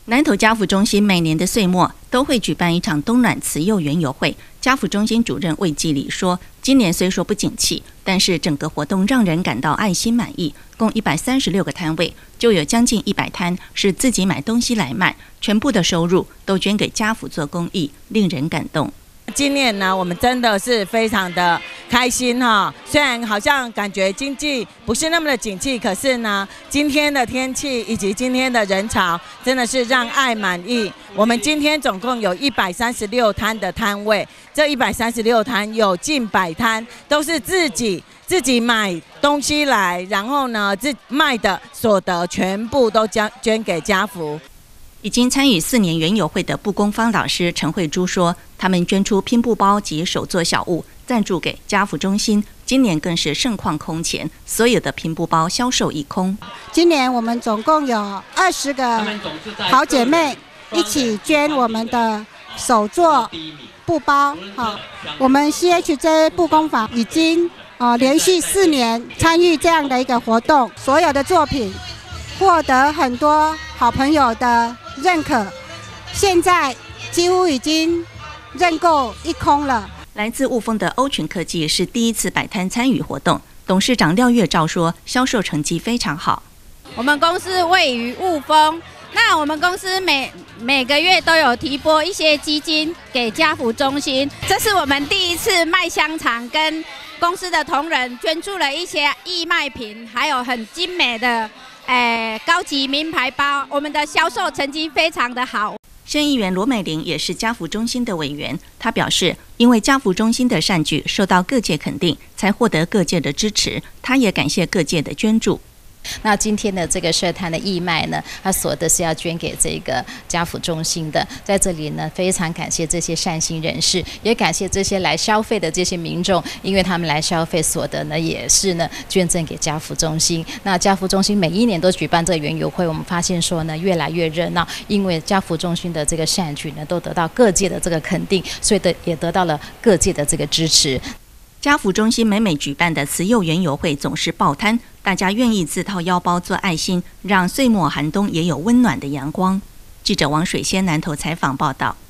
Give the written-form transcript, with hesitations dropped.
南投家福中心每年的岁末都会举办一场冬暖慈幼园游会。家福中心主任魏继礼说，今年虽说不景气，但是整个活动让人感到爱心满意。共136个摊位，就有将近100摊是自己买东西来卖，全部的收入都捐给家福做公益，令人感动。 今年呢，我们真的是非常的开心哈。虽然好像感觉经济不是那么的景气，可是呢，今天的天气以及今天的人潮，真的是让爱满意。我们今天总共有136摊的摊位，这136摊有近100摊都是自己买东西来，然后呢，卖的所得全部都捐给家福。 已经参与4年园游会的布工坊老师陈慧珠说，他们捐出拼布包及手作小物，赞助给家福中心。今年更是盛况空前，所有的拼布包销售一空。 今年我们总共有20个好姐妹一起捐我们的手作布包。我们 CHJ 布工坊已经连续4年参与这样的一个活动，所有的作品获得很多好朋友的认可，现在几乎已经认购一空了。 来自雾峰的欧群科技是第一次摆摊参与活动，董事长廖月照说，销售成绩非常好。 我们公司位于雾峰，那我们公司每个月都有提拨一些基金给家福中心，这是我们第一次卖香肠，跟公司的同仁捐助了一些义卖品，还有很精美的高级名牌包，我们的销售成绩非常的好。 县议员罗美玲也是家福中心的委员，她表示，因为家福中心的善举受到各界肯定，才获得各界的支持。她也感谢各界的捐助。 那今天的这个社摊的义卖呢，它所得是要捐给这个家福中心的。在这里呢，非常感谢这些善心人士，也感谢这些来消费的这些民众，因为他们来消费所得呢，也是呢捐赠给家福中心。那家福中心每1年都举办这个园游会，我们发现说呢，越来越热闹，因为家福中心的这个善举呢，都得到各界的这个肯定，所以也得到了各界的这个支持。 家福中心每举办的慈幼园游会总是爆摊，大家愿意自掏腰包做爱心，让岁末寒冬也有温暖的阳光。记者王水仙南投采访报道。